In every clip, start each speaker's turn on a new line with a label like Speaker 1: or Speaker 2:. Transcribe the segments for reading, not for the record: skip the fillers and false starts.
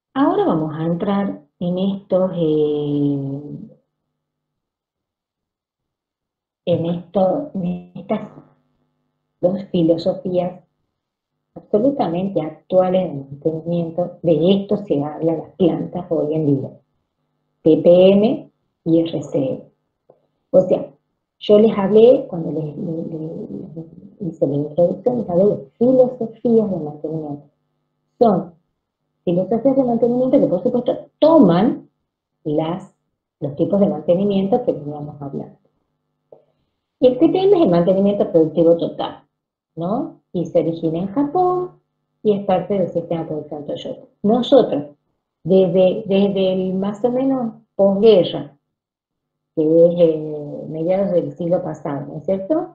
Speaker 1: Ahora vamos a entrar en en estas dos filosofías absolutamente actuales de mantenimiento. De esto se habla las plantas hoy en día, TPM y RCM. O sea, yo les hablé, cuando hice la introducción, les hablé de filosofías de mantenimiento. Son filosofías de mantenimiento que, por supuesto, toman los tipos de mantenimiento que veníamos hablando. Y el TPM es el mantenimiento productivo total, ¿no? Y se origina en Japón y es parte del sistema de producción Toyota. Nosotros, desde el más o menos posguerra, que es mediados del siglo pasado, ¿no es cierto?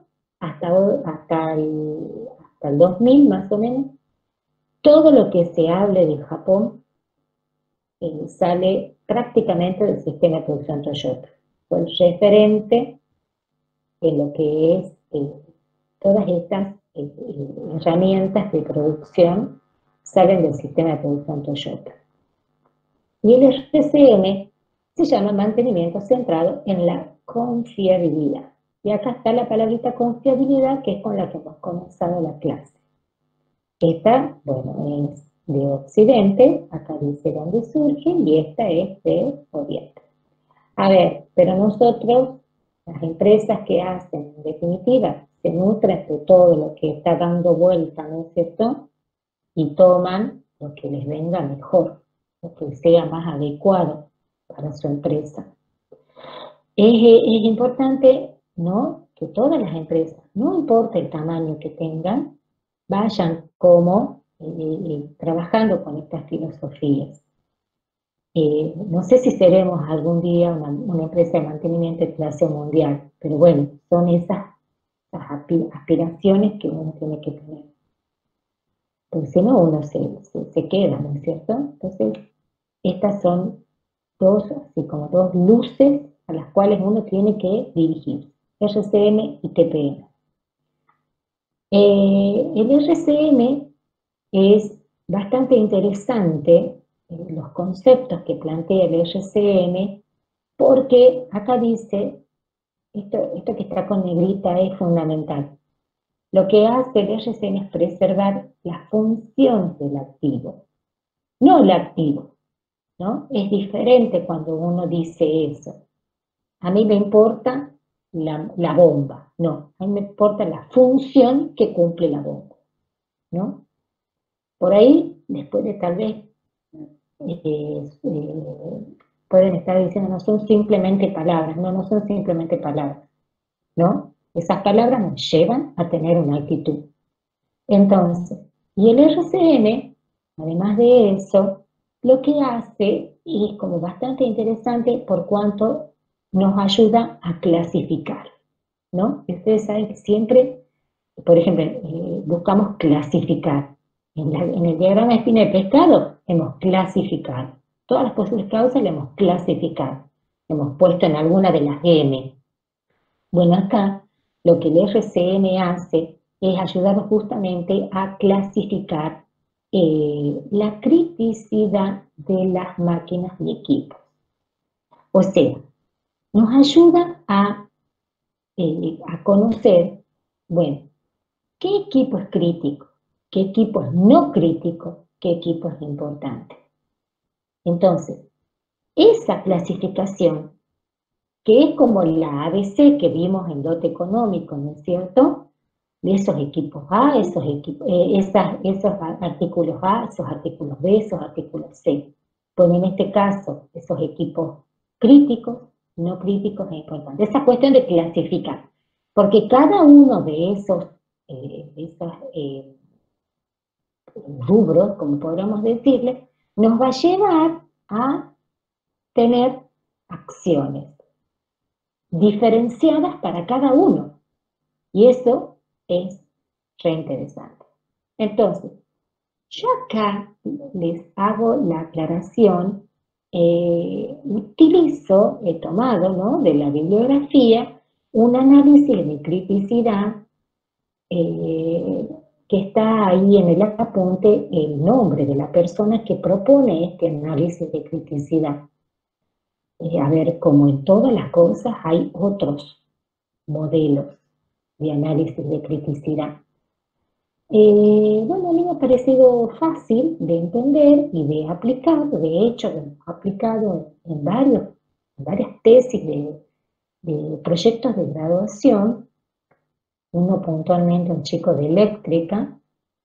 Speaker 1: Hasta el 2000 más o menos, todo lo que se hable de Japón sale prácticamente del sistema de producción Toyota. Fue el referente en lo que es todas estas herramientas de producción salen del sistema de producción Toyota. Y el RCM se llama mantenimiento centrado en la confiabilidad. Y acá está la palabrita confiabilidad, que es con la que hemos comenzado la clase. Esta, bueno, es de Occidente, acá dice dónde surge, y esta es de Oriente. A ver, pero nosotros, las empresas que hacen, en definitiva, se nutren de todo lo que está dando vuelta, ¿no es cierto? Y toman lo que les venga mejor, lo que sea más adecuado para su empresa. Es importante, ¿no?, que todas las empresas, no importa el tamaño que tengan, vayan como trabajando con estas filosofías. No sé si seremos algún día una empresa de mantenimiento de clase mundial, pero bueno, son esas aspiraciones que uno tiene que tener. Porque si no, uno se queda, ¿no es cierto? Entonces, estas son así como dos luces a las cuales uno tiene que dirigir, RCM y TPM. El RCM es bastante interesante, los conceptos que plantea el RCM, porque acá dice, esto que está con negrita es fundamental. Lo que hace el RCM es preservar la función del activo, no el activo, ¿no? Es diferente cuando uno dice eso. A mí me importa la bomba, no, a mí me importa la función que cumple la bomba, ¿no? Por ahí, después de tal vez, pueden estar diciendo, no son simplemente palabras, no son simplemente palabras, ¿no? Esas palabras nos llevan a tener una actitud. Entonces, y el RCM, además de eso, lo que hace es como bastante interesante por cuanto nos ayuda a clasificar, ¿no? Ustedes saben que siempre, por ejemplo, buscamos clasificar. En el diagrama de espina de pescado hemos clasificado. Todas las posibles causas las hemos clasificado. Hemos puesto en alguna de las M. Bueno, acá lo que el RCM hace es ayudarnos justamente a clasificar la criticidad de las máquinas y equipos. O sea, nos ayuda a conocer, bueno, qué equipo es crítico, qué equipo es no crítico, qué equipo es importante. Entonces, esa clasificación, que es como la ABC que vimos en lote económico, ¿no es cierto? De esos equipos A, esos artículos A, esos artículos B, esos artículos C. Pues en este caso, esos equipos críticos, no críticos es importante. Esa cuestión de clasificar, porque cada uno de esos rubros, como podríamos decirle, nos va a llevar a tener acciones diferenciadas para cada uno. Y eso es reinteresante. Entonces, yo acá les hago la aclaración, utilizo, he tomado, ¿no?, de la bibliografía, un análisis de criticidad que está ahí en el apunte el nombre de la persona que propone este análisis de criticidad. A ver, como en todas las cosas hay otros modelos de análisis de criticidad. Bueno, a mí me ha parecido fácil de entender y de aplicar. De hecho, lo hemos aplicado en varias tesis de proyectos de graduación. Uno puntualmente, un chico de eléctrica,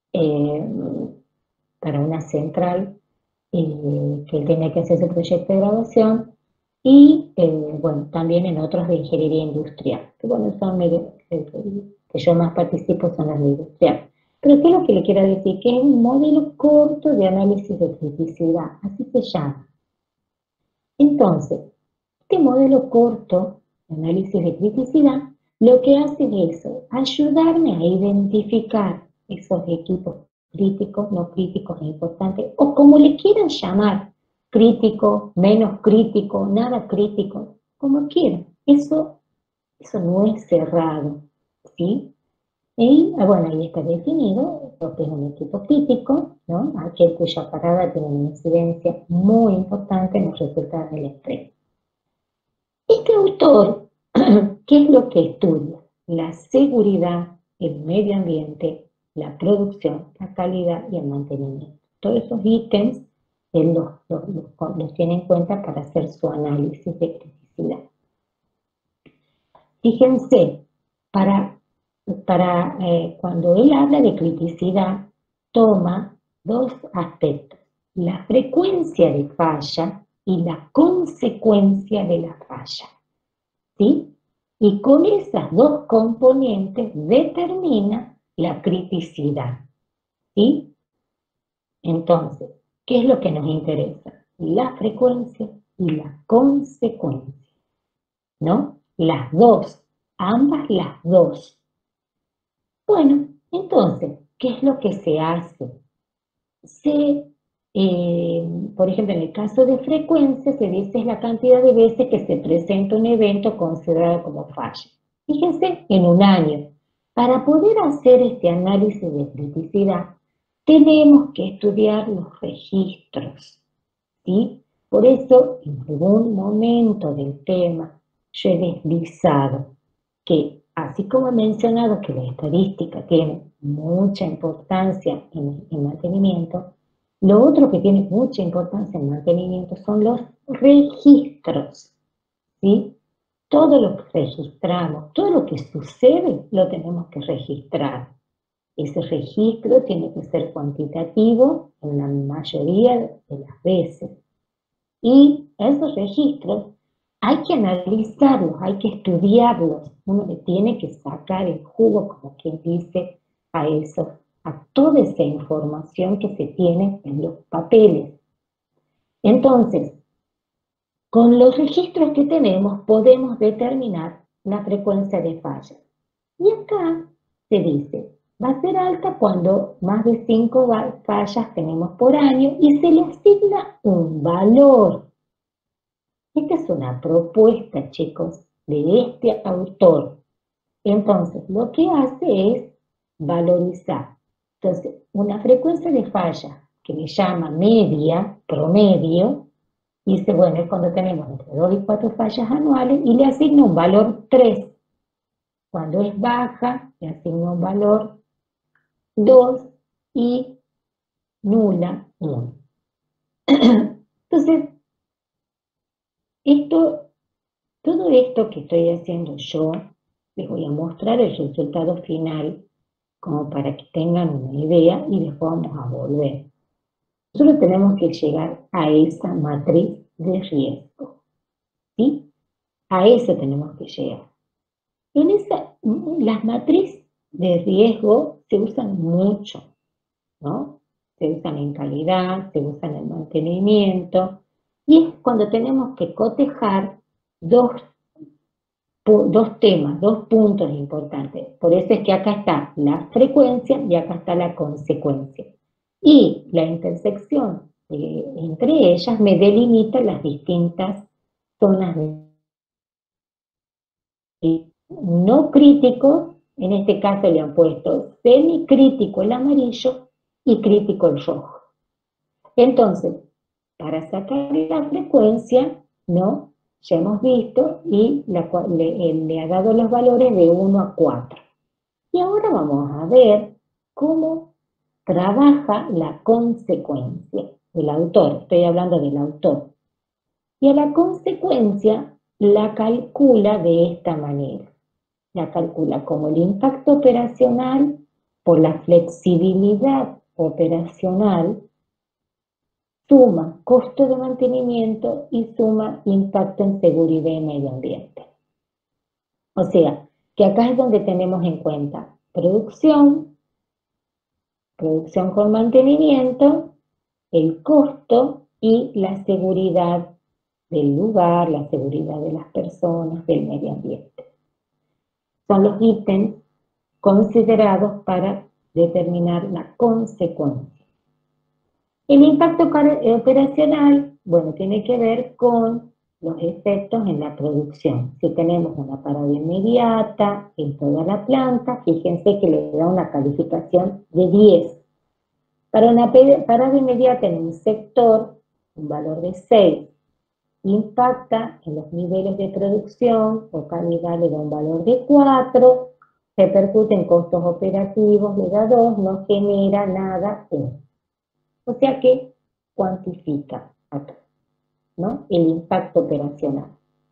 Speaker 1: para una central, que él tenía que hacer ese proyecto de graduación, y bueno, también en otros de ingeniería industrial, que bueno, son que yo más participo son las de industrial. Pero ¿qué es lo que le quiero decir? Que es un modelo corto de análisis de criticidad, así se llama. Entonces, este modelo corto de análisis de criticidad lo que hace es eso, ayudarme a identificar esos equipos críticos, no críticos, importantes, o como le quieran llamar, crítico, menos crítico, nada crítico, como quieran. Eso no es cerrado, ¿sí? Y bueno, ahí está definido lo que es un equipo crítico, ¿no? Aquel cuya parada tiene una incidencia muy importante en los resultados del estrés. Este autor, ¿qué es lo que estudia? La seguridad, el medio ambiente, la producción, la calidad y el mantenimiento. Todos esos ítems él los tiene en cuenta para hacer su análisis de criticidad. Fíjense, cuando él habla de criticidad, toma dos aspectos: la frecuencia de falla y la consecuencia de la falla, ¿sí? Y con esas dos componentes determina la criticidad, ¿sí? Entonces, ¿qué es lo que nos interesa? La frecuencia y la consecuencia, ¿no? Las dos, ambas las dos. Bueno, entonces, ¿qué es lo que se hace? Por ejemplo, en el caso de frecuencia, se dice la cantidad de veces que se presenta un evento considerado como falla. Fíjense, en un año. Para poder hacer este análisis de criticidad, tenemos que estudiar los registros, ¿sí? Por eso, en algún momento del tema, yo he deslizado que, así como he mencionado que la estadística tiene mucha importancia en mantenimiento, lo otro que tiene mucha importancia en mantenimiento son los registros, ¿sí? Todo lo que registramos, todo lo que sucede, lo tenemos que registrar. Ese registro tiene que ser cuantitativo en la mayoría de las veces. Y esos registros hay que analizarlos, hay que estudiarlos. Uno le tiene que sacar el jugo, como quien dice, a toda esa información que se tiene en los papeles. Entonces, con los registros que tenemos podemos determinar la frecuencia de fallas. Y acá se dice, va a ser alta cuando más de 5 fallas tenemos por año y se le asigna un valor. Esta es una propuesta, chicos, de este autor. Entonces, lo que hace es valorizar. Entonces, una frecuencia de falla que le llama media, promedio, dice, bueno, es cuando tenemos entre 2 y 4 fallas anuales y le asigna un valor 3. Cuando es baja, le asigna un valor 2 y nula 1. Entonces, todo esto que estoy haciendo yo, les voy a mostrar el resultado final como para que tengan una idea y después vamos a volver. Nosotros tenemos que llegar a esa matriz de riesgo, ¿sí? A eso tenemos que llegar. Las matrices de riesgo se usan mucho, ¿no? Se usan en calidad, se usan en mantenimiento, y es cuando tenemos que cotejar dos temas, 2 puntos importantes. Por eso es que acá está la frecuencia y acá está la consecuencia. Y la intersección entre ellas me delimita las distintas zonas de no críticos En este caso le han puesto semicrítico el amarillo y crítico el rojo. Entonces, para sacar la frecuencia, ¿no? Ya hemos visto y le ha dado los valores de 1 a 4. Y ahora vamos a ver cómo trabaja la consecuencia del autor. Estoy hablando del autor. Y a la consecuencia la calcula de esta manera. La calcula como el impacto operacional por la flexibilidad operacional, suma costo de mantenimiento y suma impacto en seguridad y medio ambiente. O sea, que acá es donde tenemos en cuenta producción con mantenimiento, el costo y la seguridad del lugar, la seguridad de las personas, del medio ambiente. Son los ítems considerados para determinar la consecuencia. El impacto operacional, bueno, tiene que ver con los efectos en la producción. Si tenemos una parada inmediata en toda la planta, fíjense que le da una calificación de 10. Para una parada inmediata en un sector, un valor de 6. Impacta en los niveles de producción o calidad, le da un valor de 4. Repercute en costos operativos, le da 2. No genera nada, 1. O sea que cuantifica acá, ¿no? El impacto operacional.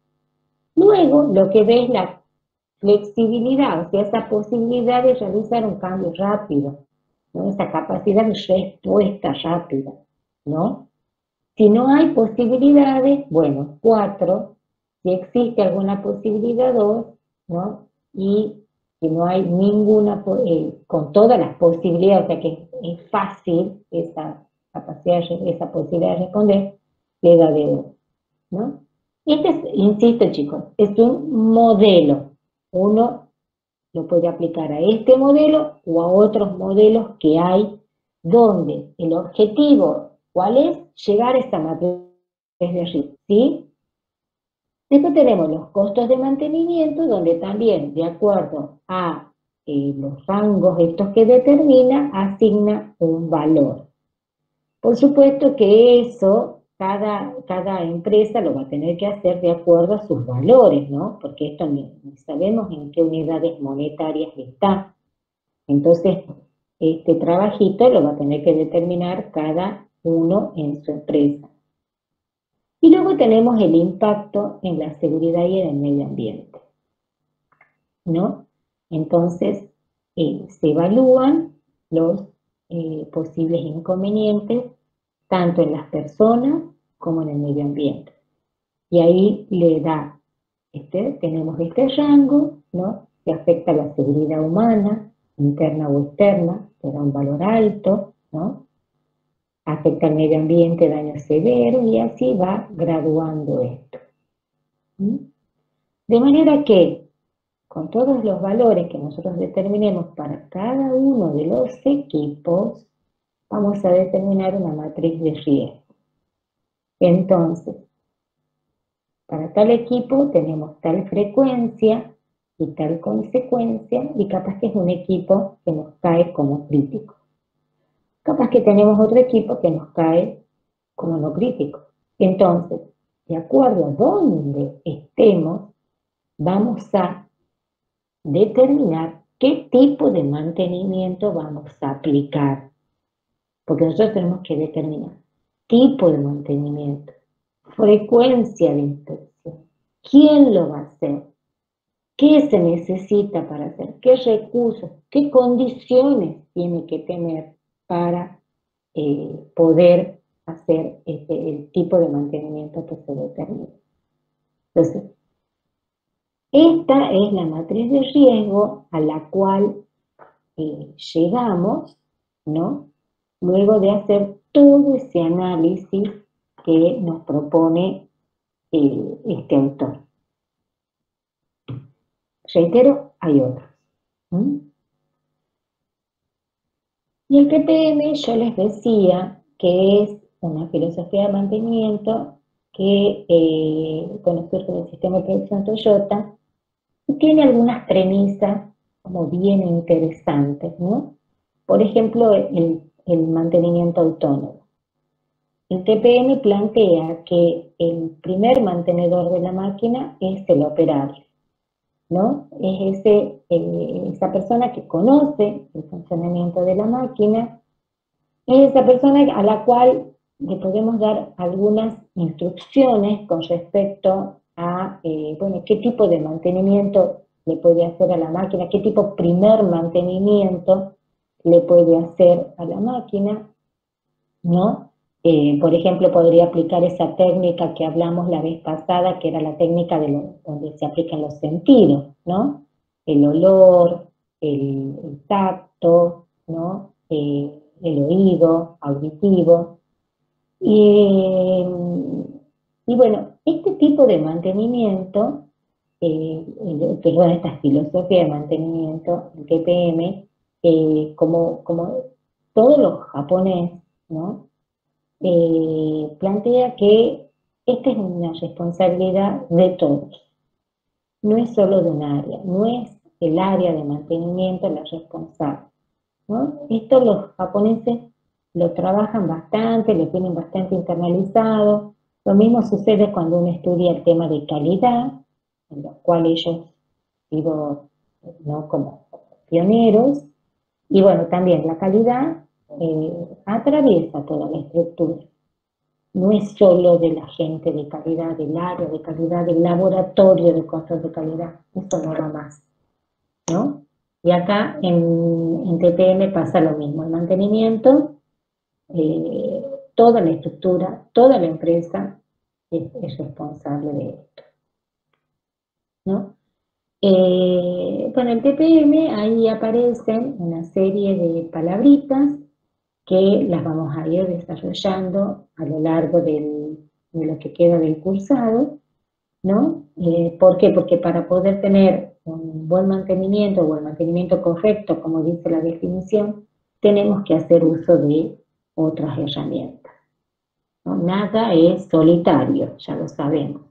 Speaker 1: Luego, lo que ve es la flexibilidad, o sea, esa posibilidad de realizar un cambio rápido, ¿no? Esa capacidad de respuesta rápida, ¿no? Si no hay posibilidades, bueno, 4. Si existe alguna posibilidad, 2, ¿no? Y si no hay ninguna, con todas las posibilidades, o sea que es fácil esa capacidad, esa posibilidad de responder, le da de 2, ¿no? Este es, insisto chicos, es un modelo. Uno lo puede aplicar a este modelo o a otros modelos que hay, donde el objetivo, ¿cuál es? Llegar a esta matriz de riesgo, ¿sí? Después tenemos los costos de mantenimiento, donde también, de acuerdo a los rangos estos que determina, asigna un valor. Por supuesto que eso, cada empresa lo va a tener que hacer de acuerdo a sus valores, ¿no? Porque esto ni sabemos en qué unidades monetarias está. Entonces, este trabajito lo va a tener que determinar cada uno en su empresa. Y luego tenemos el impacto en la seguridad y en el medio ambiente, ¿no? Entonces, se evalúan los posibles inconvenientes, tanto en las personas como en el medio ambiente. Y ahí le da, tenemos este rango, ¿no? Que afecta a la seguridad humana, interna o externa, que da un valor alto, ¿no? Afecta al medio ambiente, daño severo, y así va graduando esto. ¿Mm? De manera que, con todos los valores que nosotros determinemos para cada uno de los equipos, vamos a determinar una matriz de riesgo. Entonces, para tal equipo tenemos tal frecuencia y tal consecuencia, y capaz que es un equipo que nos cae como crítico. Capaz que tenemos otro equipo que nos cae como no crítico. Entonces, de acuerdo a dónde estemos, vamos a determinar qué tipo de mantenimiento vamos a aplicar. Porque nosotros tenemos que determinar tipo de mantenimiento, frecuencia de inspección, quién lo va a hacer, qué se necesita para hacer, qué recursos, qué condiciones tiene que tener para poder hacer el tipo de mantenimiento que se determina. Entonces, esta es la matriz de riesgo a la cual llegamos, ¿no? Luego de hacer todo ese análisis que nos propone este autor. Reitero, hay otros. ¿Mm? Y el PPM yo les decía que es una filosofía de mantenimiento que surge del sistema de producción Toyota y tiene algunas premisas como bien interesantes, ¿no? Por ejemplo, el mantenimiento autónomo. El TPM plantea que el primer mantenedor de la máquina es el operario, ¿no? Es esa persona que conoce el funcionamiento de la máquina, es esa persona a la cual le podemos dar algunas instrucciones con respecto a, bueno, qué tipo de mantenimiento le puede hacer a la máquina, qué tipo primer mantenimiento le puede hacer a la máquina, ¿no? Por ejemplo, podría aplicar esa técnica que hablamos la vez pasada, que era la técnica donde se aplican los sentidos, ¿no? El olor, el tacto, ¿no? El oído, auditivo. Y bueno, este tipo de mantenimiento, perdón, esta filosofía de mantenimiento, el TPM, como todos los japoneses, ¿no? Plantea que esta es una responsabilidad de todos, no es solo de un área, no es el área de mantenimiento la responsable, ¿no? Esto los japoneses lo trabajan bastante, lo tienen bastante internalizado. Lo mismo sucede cuando uno estudia el tema de calidad, en lo cual ellos digo, ¿no? Como pioneros, y bueno, también la calidad atraviesa toda la estructura. No es solo de la gente de calidad, del área de calidad, del laboratorio de control de calidad, esto no va más, ¿no? Y acá en TPM pasa lo mismo, el mantenimiento, toda la estructura, toda la empresa es responsable de esto, ¿no? Con el TPM ahí aparecen una serie de palabritas que las vamos a ir desarrollando a lo largo de lo que queda del cursado, ¿no? ¿Por qué? Porque para poder tener un buen mantenimiento o el mantenimiento correcto, como dice la definición, tenemos que hacer uso de otras herramientas, ¿no? Nada es solitario, ya lo sabemos.